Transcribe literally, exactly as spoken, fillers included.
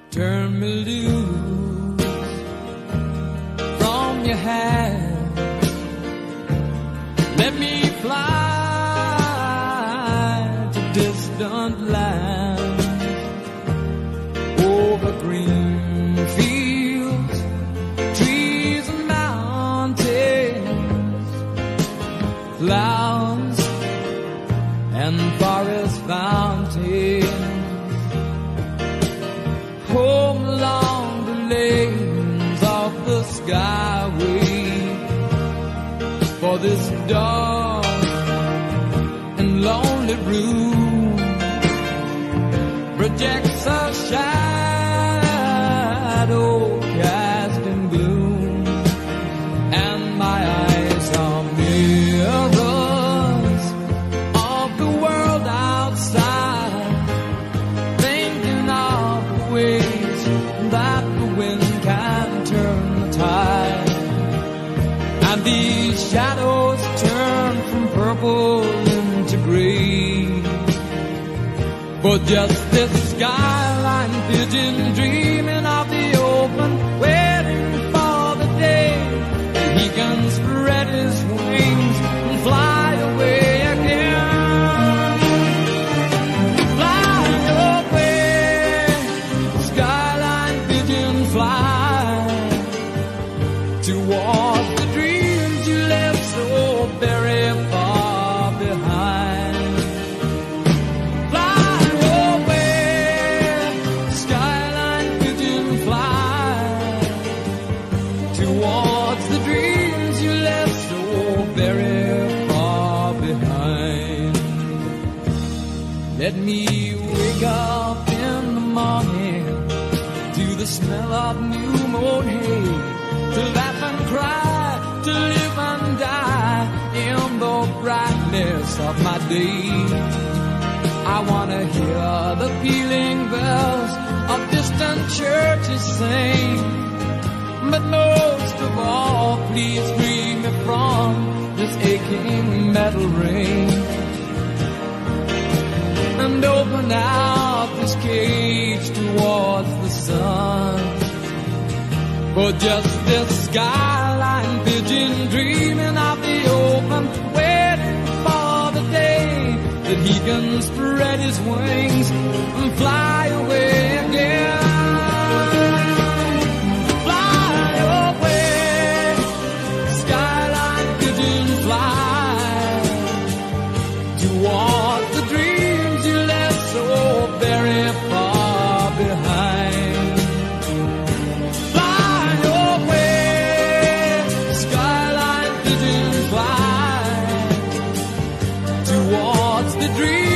turn me loose from your hand. Let me fly to distant lands, over green fields, trees and mountains, clouds and forest fountains, home along the lanes of the skyway. For this dark and lonely room projects a shadow cast in gloom, and my eyes are mirrors of the world outside, thinking of the ways that the wind can turn the tide. And these shadows turn from purple into gray, for just this skyline pigeon dreaming of the open, waiting for the day that he can spread his wings and fly away again. Fly away, skyline pigeon, fly towards the dreams you left so very far behind. Fly away, skyline pigeon, fly towards the dreams you left so very far behind. Let me wake up in the morning to the smell of new mown hay, to laugh and cry, to live and die in the brightness of my day. I wanna hear the pealing bells of distant churches sing, but most of all, please free me from this aching metal ring, and open out this cage towards the sun. For just this skyline pigeon dreaming of the open, waiting for the day that he can spread his wings and fly away again. Fly away, skyline pigeon, fly towards the dreams you left so very far behind. Towards the dream